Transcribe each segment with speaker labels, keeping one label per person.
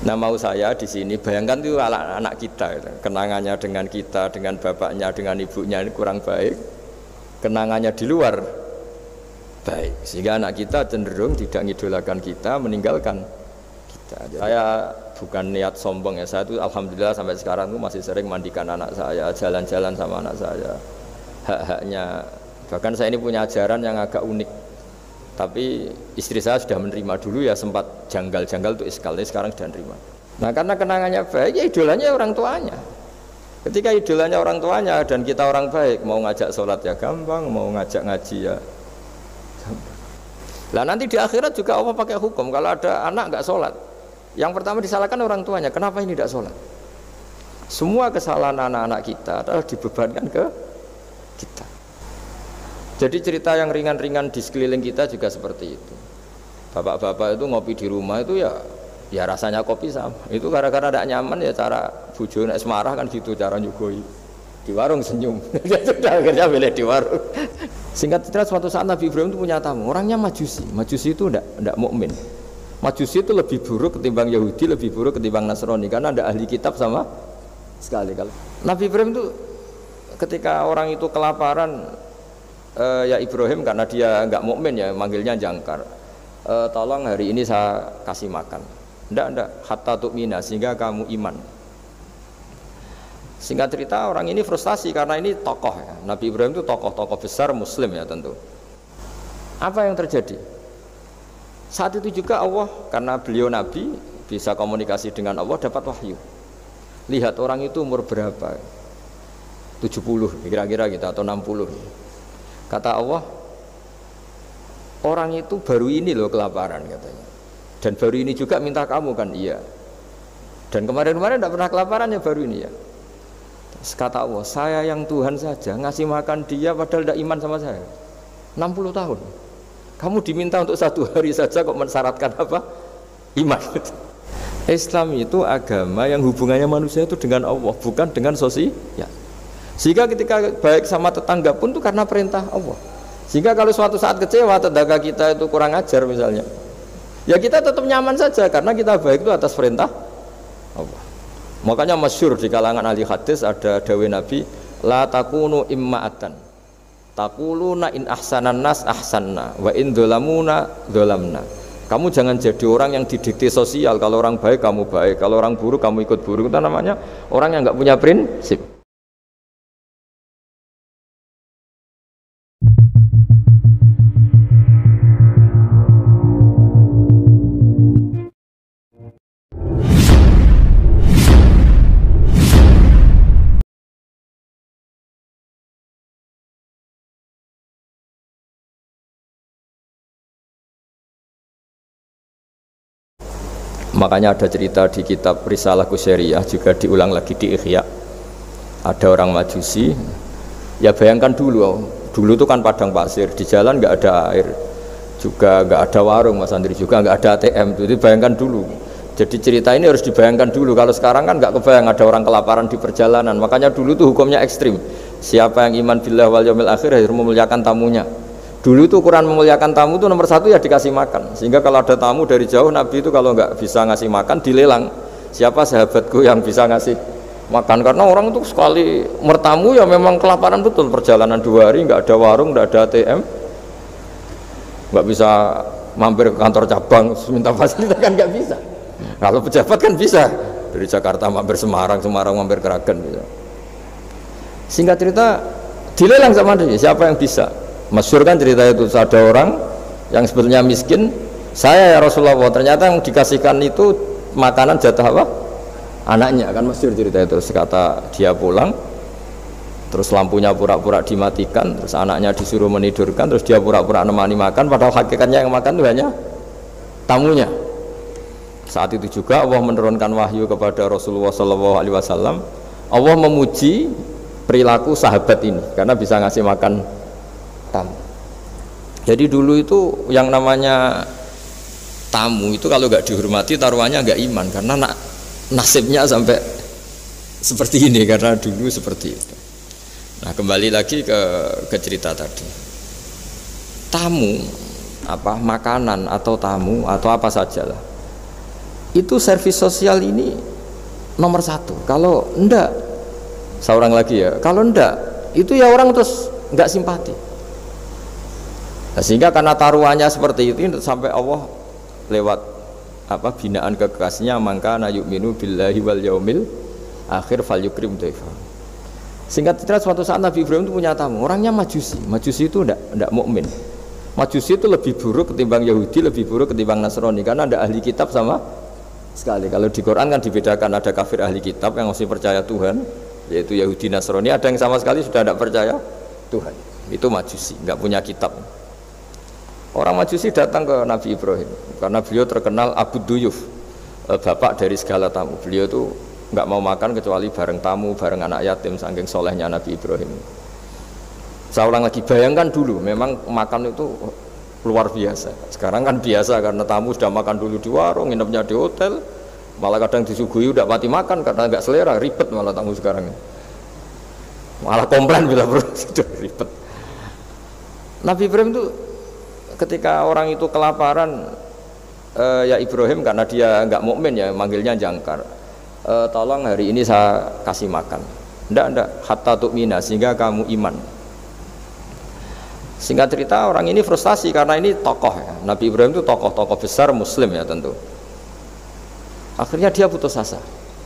Speaker 1: Nah mau saya di sini bayangkan itu anak kita gitu. Kenangannya dengan kita, dengan bapaknya, dengan ibunya ini kurang baik. Kenangannya di luar baik, sehingga anak kita cenderung tidak ngidolakan kita, meninggalkan kita. Saya bukan niat sombong ya, saya itu alhamdulillah sampai sekarang tuh masih sering mandikan anak saya, jalan-jalan sama anak saya. Hak-haknya, bahkan saya ini punya ajaran yang agak unik. Tapi istri saya sudah menerima, dulu ya sempat janggal-janggal itu iskal, sekarang sudah menerima. Nah karena kenangannya baik, ya idolanya orang tuanya. Ketika idolanya orang tuanya dan kita orang baik, mau ngajak sholat ya gampang, mau ngajak ngaji ya gampang. Lah nanti di akhirat juga Allah pakai hukum, kalau ada anak nggak sholat, yang pertama disalahkan orang tuanya, kenapa ini tidak sholat? Semua kesalahan anak-anak kita adalah dibebankan ke kita. Jadi cerita yang ringan-ringan di sekeliling kita juga seperti itu. Bapak-bapak itu ngopi di rumah itu ya rasanya kopi sama. Itu gara-gara tidak nyaman ya cara bojo nek semarah kan gitu cara nyugoi. Di warung senyum. Dia sudah akhirnya milih di warung. Singkat cerita suatu saat Nabi Ibrahim itu punya tamu, orangnya Majusi. Majusi itu tidak mukmin. Majusi itu lebih buruk ketimbang Yahudi, lebih buruk ketimbang Nasrani karena ada ahli kitab sama sekali. Kalau Nabi Ibrahim itu ketika orang itu kelaparan, ya Ibrahim karena dia nggak mukmin ya manggilnya jangkar, tolong hari ini saya kasih makan. Ndak hatta tu'mina, sehingga kamu iman. Singkat cerita orang ini frustasi karena ini tokoh ya. Nabi Ibrahim itu tokoh besar muslim ya tentu. Apa yang terjadi? Saat itu juga Allah, karena beliau Nabi bisa komunikasi dengan Allah, dapat wahyu. Lihat orang itu umur berapa? 70 kira-kira gitu atau 60. Kata Allah, orang itu baru ini loh kelaparan katanya. Dan baru ini juga minta kamu kan, iya. Dan kemarin-kemarin tidak pernah kelaparan ya baru ini ya. Terus kata Allah, saya yang Tuhan saja ngasih makan dia padahal tidak iman sama saya. 60 tahun. Kamu diminta untuk 1 hari saja kok mensyaratkan apa? Iman. Islam itu agama yang hubungannya manusia itu dengan Allah, bukan dengan sosial. Sehingga ketika baik sama tetangga pun itu karena perintah Allah. Sehingga kalau suatu saat kecewa tetangga kita itu kurang ajar misalnya, ya kita tetap nyaman saja karena kita baik itu atas perintah Allah. Makanya masyhur di kalangan ahli hadis ada dawuh Nabi, la takunu imma'atan taquluna in ahsanan nas ahsanna wa in dzalamuna dzalamna. Kamu jangan jadi orang yang didikte sosial, kalau orang baik kamu baik, kalau orang buruk kamu ikut buruk. Itu namanya orang yang nggak punya prinsip. Makanya ada cerita di kitab Risalah Qusyariyah, juga diulang lagi di Ihya. Ada orang Majusi, ya bayangkan dulu itu kan padang pasir, di jalan nggak ada air, juga nggak ada warung Mas Andri, juga nggak ada ATM. Jadi bayangkan dulu. Jadi cerita ini harus dibayangkan dulu. Kalau sekarang kan nggak kebayang ada orang kelaparan di perjalanan. Makanya dulu tuh hukumnya ekstrim. Siapa yang iman billah wal yaumil akhir harus memuliakan tamunya. Dulu itu ukuran memuliakan tamu itu nomor 1 ya dikasih makan. Sehingga kalau ada tamu dari jauh, Nabi itu kalau nggak bisa ngasih makan dilelang. Siapa sahabatku yang bisa ngasih makan? Karena orang itu sekali mertamu ya memang kelaparan betul. Perjalanan 2 hari nggak ada warung, nggak ada ATM, nggak bisa mampir ke kantor cabang minta fasilitas kan nggak bisa. Kalau pejabat kan bisa dari Jakarta mampir Semarang mampir Kragen bisa. Singkat cerita dilelang sama dia. Siapa yang bisa? Masyhur kan cerita itu, ada orang yang sebetulnya miskin, saya ya Rasulullah, ternyata yang dikasihkan itu makanan jatah apa? Anaknya, kan masyhur cerita itu. Sekata dia pulang, terus lampunya pura-pura dimatikan, terus anaknya disuruh menidurkan, terus dia pura-pura nemani makan, padahal hakikatnya yang makan itu hanya tamunya. Saat itu juga Allah menurunkan wahyu kepada Rasulullah SAW. Allah memuji perilaku sahabat ini karena bisa ngasih makan tamu. Jadi dulu itu yang namanya tamu itu kalau nggak dihormati taruhannya nggak iman, karena nasibnya sampai seperti ini karena dulu seperti itu. Nah kembali lagi ke cerita tadi. Tamu apa makanan atau tamu atau apa sajalah itu servis sosial ini nomor satu. Kalau enggak, seorang lagi ya, kalau enggak itu ya orang terus enggak simpati. Nah, sehingga karena taruhannya seperti itu sampai Allah lewat binaan kekasihnya, maka na yu'minu billahi wal yaumil akhir falyukrim dhaifa. Singkat cerita, suatu saat Nabi Ibrahim itu punya tamu, orangnya Majusi. Majusi itu enggak mukmin. Majusi itu lebih buruk ketimbang Yahudi, lebih buruk ketimbang Nasrani, karena ada ahli kitab sama sekali. Kalau di Quran kan dibedakan, ada kafir ahli kitab yang masih percaya Tuhan, yaitu Yahudi Nasrani, ada yang sama sekali sudah tidak percaya Tuhan, itu Majusi, nggak punya kitab. Orang Majusi datang ke Nabi Ibrahim karena beliau terkenal Abu Duyuf, bapak dari segala tamu. Beliau itu nggak mau makan kecuali bareng tamu, bareng anak yatim, saking solehnya Nabi Ibrahim. Saya ulang lagi, bayangkan dulu, memang makan itu luar biasa. Sekarang kan biasa karena tamu sudah makan dulu di warung, nginepnya di hotel, malah kadang disuguhi udah mati makan karena nggak selera, ribet malah tamu sekarang. Malah komplain bila perlu sudah ribet. Nabi Ibrahim itu ketika orang itu kelaparan, ya Ibrahim karena dia nggak mukmin ya manggilnya jangkar. Tolong hari ini saya kasih makan. Ndak hatta tu'mina, sehingga kamu iman. Singkat cerita, orang ini frustasi karena ini tokoh ya. Nabi Ibrahim itu tokoh besar muslim ya tentu. Akhirnya dia putus asa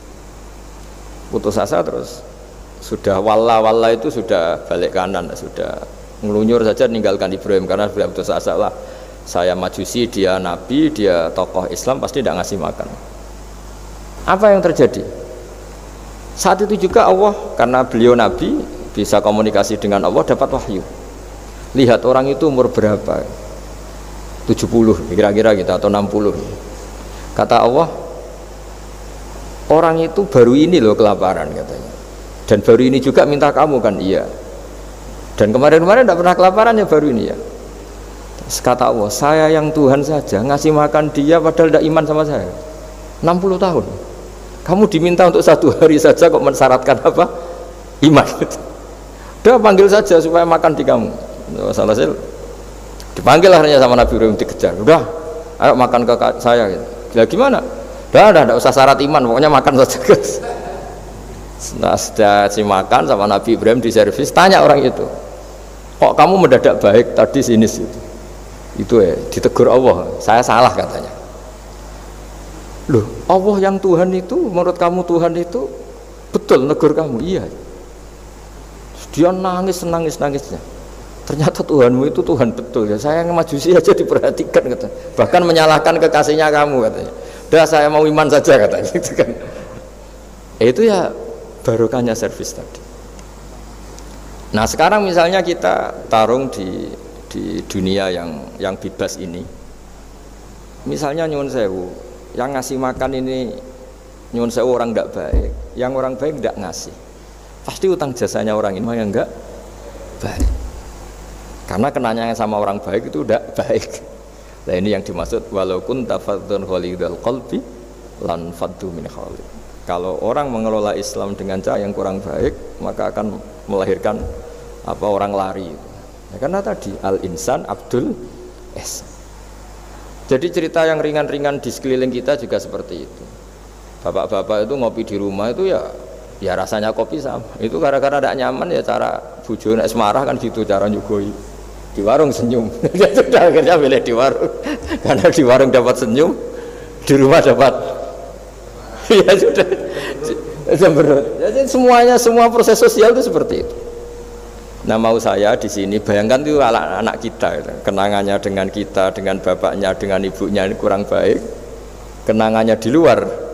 Speaker 1: terus sudah walla itu sudah balik kanan, sudah ngelunyur saja meninggalkan Ibrahim karena sudah putus asa lah. Saya Majusi, dia Nabi, dia tokoh Islam, pasti tidak ngasih makan. Apa yang terjadi? Saat itu juga Allah, karena beliau Nabi, bisa komunikasi dengan Allah, dapat wahyu. Lihat orang itu umur berapa, 70 kira-kira gitu atau 60. Kata Allah, orang itu baru ini loh kelaparan katanya, dan baru ini juga minta kamu kan. Iya, dan kemarin-kemarin tidak pernah kelaparan ya, baru ini ya. Terus kata Allah, saya yang Tuhan saja ngasih makan dia padahal tidak iman sama saya 60 tahun. Kamu diminta untuk 1 hari saja kok mensyaratkan apa? Iman. Udah panggil saja supaya makan di kamu. Salah saya dipanggil akhirnya sama Nabi Ibrahim, dikejar. Udah, ayo makan ke saya gitu. Ya gimana? Udah, tidak usah syarat iman, pokoknya makan saja guys. Nah, sudah si makan sama Nabi Ibrahim di servis, tanya orang itu, kok kamu mendadak baik tadi sini situ? Itu ya, ditegur Allah, saya salah katanya. Loh, Allah yang Tuhan itu, menurut kamu Tuhan itu betul negur kamu? Iya. Dia nangis-nangisnya. Ternyata Tuhanmu itu Tuhan betul ya. Saya yang Majusi aja diperhatikan katanya. Bahkan menyalahkan kekasihnya kamu katanya. Udah saya mau iman saja katanya gitu kan. Itu ya barokahnya servis tadi. Nah sekarang misalnya kita tarung di dunia yang bebas ini. Misalnya nyuwun sewu, yang ngasih makan ini nyuwun sewu orang tidak baik, yang orang baik tidak ngasih. Pasti utang jasanya orang ini yang enggak baik. Karena kenanya sama orang baik itu udah baik. Nah ini yang dimaksud walaupun tafadzun khalidul qalbi lan faddu min khalid. Kalau orang mengelola Islam dengan cara yang kurang baik, maka akan melahirkan orang lari. Ya, karena tadi al insan abdul es. Jadi cerita yang ringan-ringan di sekeliling kita juga seperti itu. Bapak-bapak itu ngopi di rumah itu ya rasanya kopi sama. Itu gara-gara tidak nyaman ya, cara bojo nek semarah kan gitu cara nyugoi. Di warung senyum. Dia sudah akhirnya pilih di warung. Karena di warung dapat senyum, di rumah dapat ya sudah. Jadi semua proses sosial itu seperti itu. Nah mau saya di sini bayangkan itu anak kita itu. Kenangannya dengan kita, dengan bapaknya, dengan ibunya ini kurang baik. Kenangannya di luar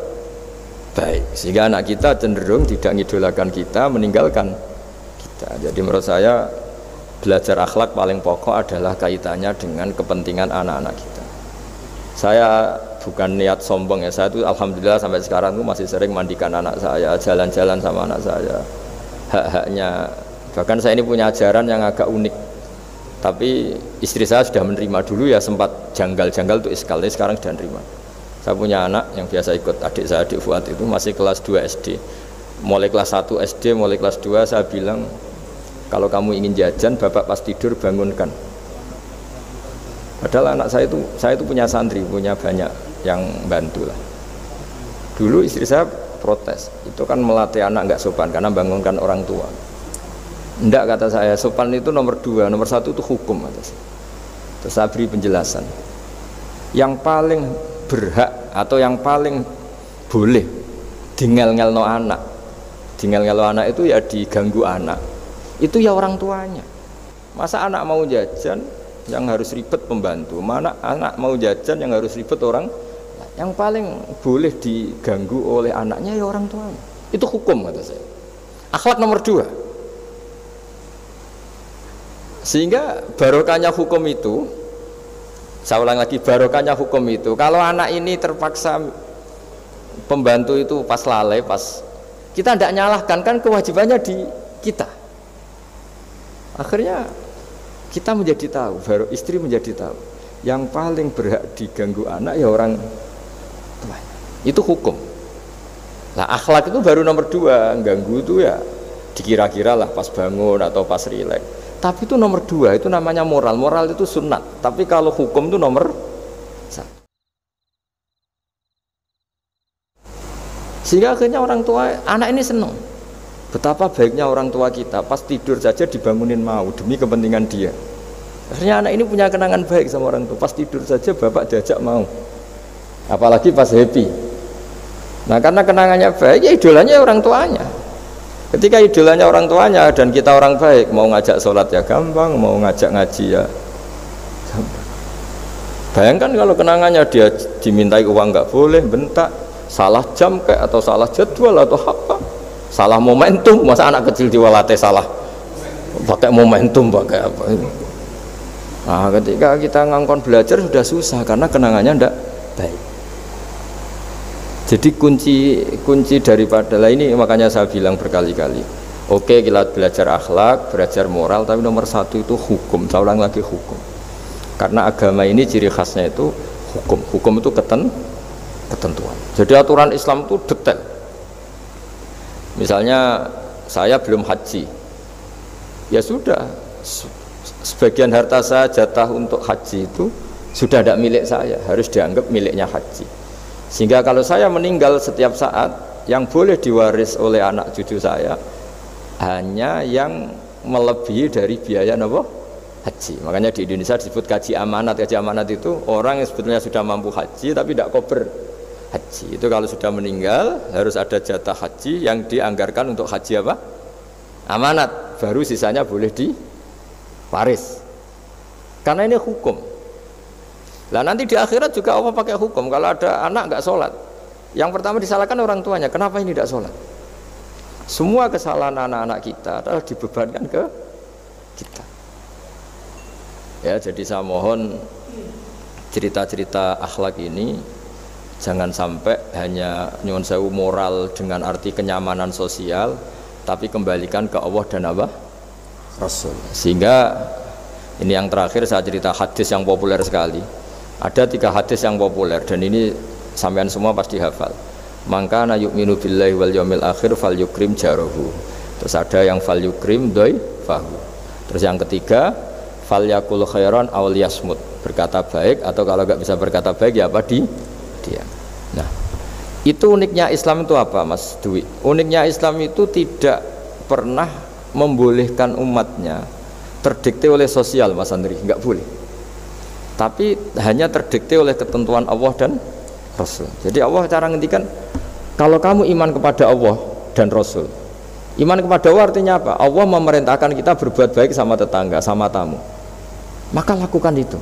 Speaker 1: baik, sehingga anak kita cenderung tidak ngidolakan kita, meninggalkan kita. Jadi menurut saya belajar akhlak paling pokok adalah kaitannya dengan kepentingan anak-anak kita. Saya bukan niat sombong ya, saya itu alhamdulillah sampai sekarang itu masih sering mandikan anak saya, jalan-jalan sama anak saya, hak-haknya. Bahkan saya ini punya ajaran yang agak unik, tapi istri saya sudah menerima. Dulu ya sempat janggal-janggal itu iskal, sekarang sudah menerima. Saya punya anak yang biasa ikut adik saya, adik Fuad itu masih kelas 2 SD. Mulai kelas 1 SD, mulai kelas 2 saya bilang, kalau kamu ingin jajan, bapak pas tidur bangunkan. Padahal anak saya itu punya santri, punya banyak yang bantu lah. Dulu istri saya protes, itu kan melatih anak nggak sopan karena bangunkan orang tua. Enggak, kata saya, sopan itu nomor 2, nomor 1 itu hukum, kata saya. Terus saya beri penjelasan. Yang paling berhak atau yang paling boleh dingel-ngelno anak, dingel-ngelno anak itu ya diganggu anak, itu ya orang tuanya. Masa anak mau jajan yang harus ribet pembantu, mana anak mau jajan yang harus ribet orang. Yang paling boleh diganggu oleh anaknya ya orang tuanya. Itu hukum, kata saya. Akhlak nomor 2. Sehingga barokahnya hukum itu, saya ulang lagi, barokahnya hukum itu, kalau anak ini terpaksa pembantu itu pas lalai, pas kita tidak nyalahkan, kan kewajibannya di kita. Akhirnya kita menjadi tahu, baru istri menjadi tahu, yang paling berhak diganggu anak ya orang tuanya. Itu hukum. Nah, akhlak itu baru nomor 2. Ganggu itu ya dikira-kira lah pas bangun atau pas rileks. Tapi itu nomor 2, itu namanya moral. Moral itu sunat. Tapi kalau hukum itu nomor 1. Sehingga akhirnya orang tua, anak ini senang. Betapa baiknya orang tua kita, pas tidur saja dibangunin mau demi kepentingan dia. Akhirnya anak ini punya kenangan baik sama orang tua. Pas tidur saja bapak diajak mau. Apalagi pas happy. Nah, karena kenangannya baik, ya idolanya orang tuanya. Ketika idolanya orang tuanya dan kita orang baik, mau ngajak sholat ya gampang, mau ngajak ngaji ya gampang. Bayangkan kalau kenangannya dia dimintai uang nggak boleh, bentak, salah jam kayak atau salah jadwal atau apa, salah momentum. Masa anak kecil diwalate salah pakai momentum, pakai apa itu. Nah, ketika kita ngangkon belajar sudah susah karena kenangannya ndak baik. Jadi kunci daripada lah ini, makanya saya bilang berkali-kali, oke, kita belajar akhlak, belajar moral, tapi nomor 1 itu hukum. Saya ulang lagi, hukum. Karena agama ini ciri khasnya itu hukum. Hukum itu ketentuan. Jadi aturan Islam itu detail. Misalnya saya belum haji, ya sudah, sebagian harta saya jatah untuk haji itu sudah tidak milik saya, harus dianggap miliknya haji. Sehingga kalau saya meninggal setiap saat, yang boleh diwaris oleh anak cucu saya hanya yang melebihi dari biaya haji. Makanya di Indonesia disebut kaji amanat. Kaji amanat itu orang yang sebetulnya sudah mampu haji tapi tidak kober haji. Itu kalau sudah meninggal harus ada jatah haji yang dianggarkan untuk haji apa? Amanat. Baru sisanya boleh diwaris. Karena ini hukum. Lah nanti di akhirat juga Allah pakai hukum. Kalau ada anak nggak sholat, yang pertama disalahkan orang tuanya. Kenapa ini tidak sholat? Semua kesalahan anak-anak kita adalah dibebankan ke kita. Ya, jadi saya mohon cerita-cerita akhlak ini jangan sampai hanya nyuwun sewu moral dengan arti kenyamanan sosial, tapi kembalikan ke Allah dan apa? Rasul. Sehingga ini yang terakhir saya cerita hadis yang populer sekali. Ada 3 hadis yang populer dan ini sampean semua pasti hafal. Maka na yu'minu billahi wal yaumil akhir fal yukrim jarahu. Terus ada yang fal yukrim dhaifahu. Terus yang ketiga fal yakul khairan aw liyasmut, berkata baik atau kalau enggak bisa berkata baik ya apa diam. Nah, itu uniknya Islam itu apa, Mas Dwi? Uniknya Islam itu tidak pernah membolehkan umatnya terdikte oleh sosial, Mas Andri, enggak boleh. Tapi hanya terdikte oleh ketentuan Allah dan Rasul. Jadi Allah cara ngendikan, kalau kamu iman kepada Allah dan Rasul, iman kepada Allah artinya apa? Allah memerintahkan kita berbuat baik sama tetangga, sama tamu, maka lakukan itu.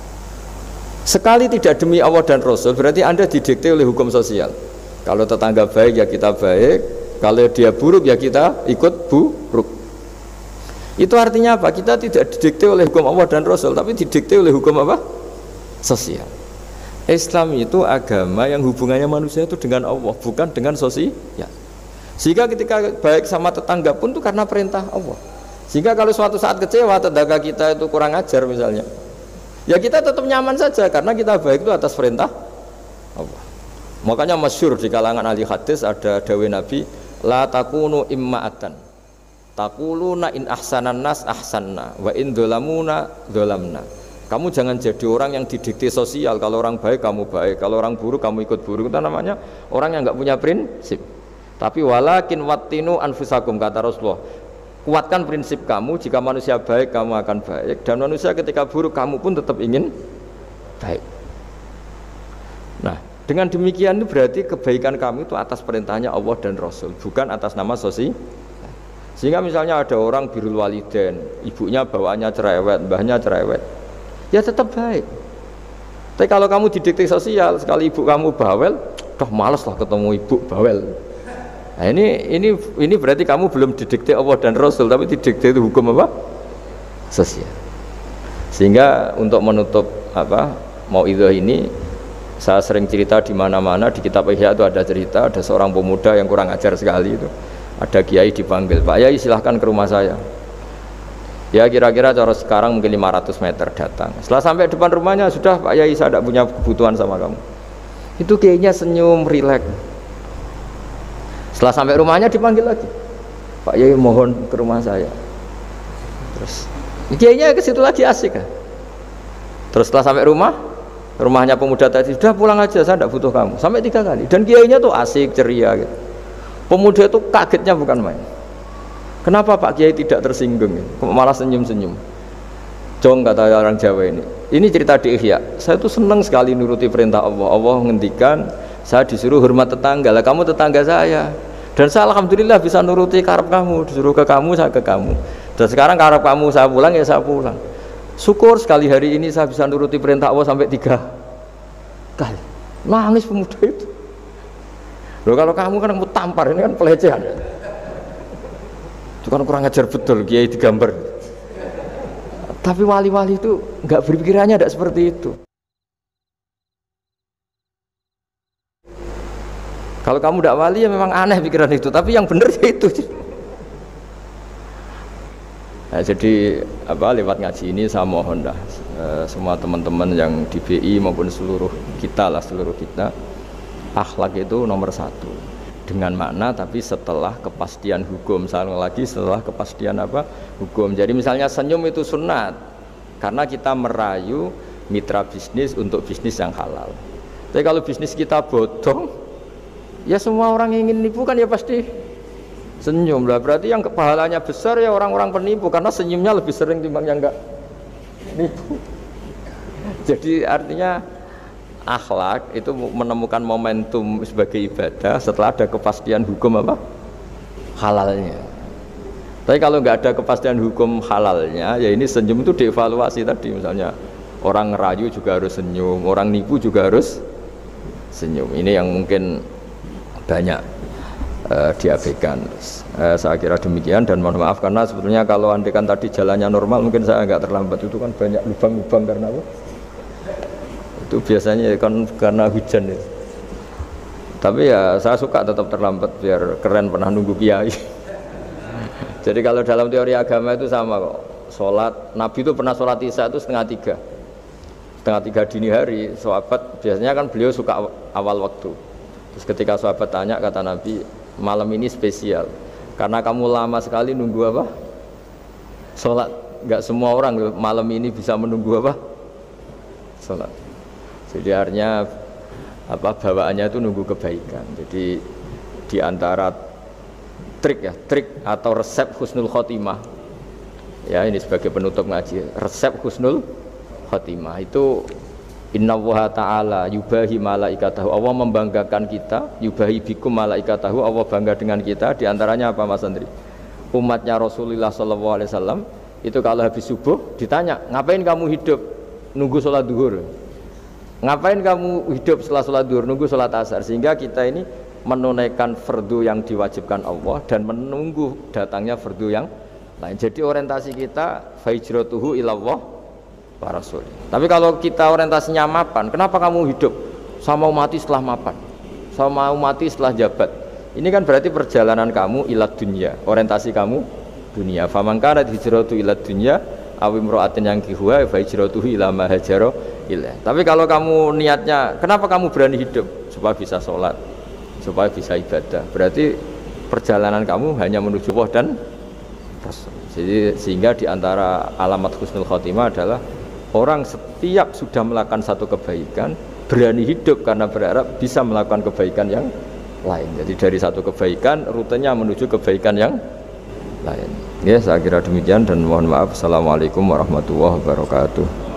Speaker 1: Sekali tidak demi Allah dan Rasul, berarti Anda didikte oleh hukum sosial. Kalau tetangga baik ya kita baik, kalau dia buruk ya kita ikut buruk. Itu artinya apa? Kita tidak didikte oleh hukum Allah dan Rasul, tapi didikte oleh hukum apa? Sosial. Islam itu agama yang hubungannya manusia itu dengan Allah, bukan dengan sosial. Sehingga ketika baik sama tetangga pun itu karena perintah Allah. Sehingga kalau suatu saat kecewa tetangga kita itu kurang ajar misalnya, ya kita tetap nyaman saja karena kita baik itu atas perintah Allah. Makanya masyhur di kalangan ahli hadis ada dawuh Nabi, la takunu imma'atan. Taquluna in ahsanan nas ahsanna wa in dzalamuna dzalamna. Kamu jangan jadi orang yang didikte sosial. Kalau orang baik kamu baik, kalau orang buruk kamu ikut buruk. Itu namanya orang yang nggak punya prinsip. Tapi walakin wattinu anfusakum, kata Rasulullah. Kuatkan prinsip kamu, jika manusia baik kamu akan baik, dan manusia ketika buruk kamu pun tetap ingin baik. Nah, dengan demikian itu berarti kebaikan kamu itu atas perintahnya Allah dan Rasul, bukan atas nama sosial. Sehingga misalnya ada orang birrul walidain, ibunya bawaannya cerewet, mbahnya cerewet, ya tetap baik. Tapi kalau kamu didikte sosial, sekali ibu kamu bawel, males lah ketemu ibu bawel. Nah, ini berarti kamu belum didikte Allah dan Rasul, tapi didikte itu hukum apa? Sosial. Sehingga untuk menutup mauidhah ini, saya sering cerita di mana-mana di kitab Ihya itu ada cerita ada seorang pemuda yang kurang ajar sekali itu. Ada kiai dipanggil, Pak Yai silahkan ke rumah saya. Ya kira-kira cara sekarang mungkin 500 meter datang. Setelah sampai depan rumahnya, sudah Pak Yai saya tidak punya kebutuhan sama kamu. Itu kiainya senyum, rileks. Setelah sampai rumahnya dipanggil lagi, Pak Yai mohon ke rumah saya. Terus kiainya ke situ lagi asik kan. Terus setelah sampai rumahnya pemuda tadi, sudah pulang aja saya tidak butuh kamu. Sampai 3 kali. Dan kiainya tuh asik, ceria gitu. Pemuda itu kagetnya bukan main. Kenapa Pak Kiai tidak tersinggung? Malah senyum-senyum. Jong, kata orang Jawa ini. Ini cerita di Ihya. Saya tuh senang sekali nuruti perintah Allah. Allah menghentikan, saya disuruh hormat tetangga. Lah kamu tetangga saya. Dan saya alhamdulillah bisa nuruti karep kamu. Disuruh ke kamu, saya ke kamu. Dan sekarang karep kamu saya pulang, ya saya pulang. Syukur sekali hari ini saya bisa nuruti perintah Allah sampai 3 kali. Nangis pemuda itu. Loh kalau kamu kan kamu tampar, ini kan pelecehan. Itu kan kurang ajar betul, kiai digambar. Tapi wali-wali itu nggak berpikirannya tidak seperti itu. Kalau kamu tidak wali ya memang aneh pikiran itu, tapi yang benar ya itu. Nah, jadi lewat ngaji ini saya mohon dah semua teman-teman yang di BI maupun seluruh kita, akhlak itu nomor 1 dengan makna, tapi setelah kepastian hukum. Setelah kepastian hukum. Jadi misalnya senyum itu sunat karena kita merayu mitra bisnis untuk bisnis yang halal. Tapi kalau bisnis kita bodong, ya semua orang yang ingin nipu kan ya pasti senyum lah. Berarti yang pahalanya besar ya orang-orang penipu, karena senyumnya lebih sering timbang yang enggak nipu. Jadi artinya akhlak itu menemukan momentum sebagai ibadah setelah ada kepastian hukum halalnya. Tapi kalau nggak ada kepastian hukum halalnya, ya ini senyum itu dievaluasi tadi. Misalnya orang ngerayu juga harus senyum, orang nipu juga harus senyum. Ini yang mungkin banyak diabaikan. Saya kira demikian, dan mohon maaf karena sebetulnya kalau andaikan tadi jalannya normal mungkin saya agak terlambat. Itu kan banyak lubang-lubang karena itu biasanya kan karena hujan itu. Tapi ya saya suka tetap terlambat biar keren, pernah nunggu kiai. Jadi kalau dalam teori agama itu sama kok. Sholat, Nabi itu pernah sholat isya itu setengah 3 dini hari. Sahabat biasanya kan beliau suka awal waktu. Terus ketika sahabat tanya, kata Nabi, malam ini spesial karena kamu lama sekali nunggu sholat. Nggak semua orang malam ini bisa menunggu sholat. Jadi artinya bawaannya itu nunggu kebaikan. Jadi di antara trik atau resep husnul khotimah, ya ini sebagai penutup ngaji, resep husnul khotimah itu innallaha ta'ala yubahi malaikatahu, Allah membanggakan kita, yubahi bikum malaikatahu, Allah bangga dengan kita. Di antaranya apa Mas Andri? Umatnya Rasulullah SAW itu kalau habis subuh ditanya, ngapain kamu hidup? Nunggu sholat duhur. Ngapain kamu hidup setelah sholat duhur? Nunggu sholat asar. Sehingga kita ini menunaikan fardu yang diwajibkan Allah dan menunggu datangnya fardu yang lain. Jadi orientasi kita fahijratuhu ilallah wa rasul. Tapi kalau kita orientasinya mapan, kenapa kamu hidup? Saya mau mati setelah mapan, saya mau mati setelah jabat. Ini kan berarti perjalanan kamu ilad dunya, orientasi kamu dunia. Faman kanat hijratu ilad dunya aw imra'atin yankihuha fa hijratuhu ila ma hajara ilaih. Tapi kalau kamu niatnya, kenapa kamu berani hidup? Supaya bisa sholat, supaya bisa ibadah. Berarti perjalanan kamu hanya menuju Allah dan Rasul. Jadi sehingga diantara alamat husnul khotimah adalah orang setiap sudah melakukan satu kebaikan berani hidup karena berharap bisa melakukan kebaikan yang lain. Jadi dari satu kebaikan rutenya menuju kebaikan yang lain. Ya, saya kira demikian dan mohon maaf. Assalamualaikum warahmatullahi wabarakatuh.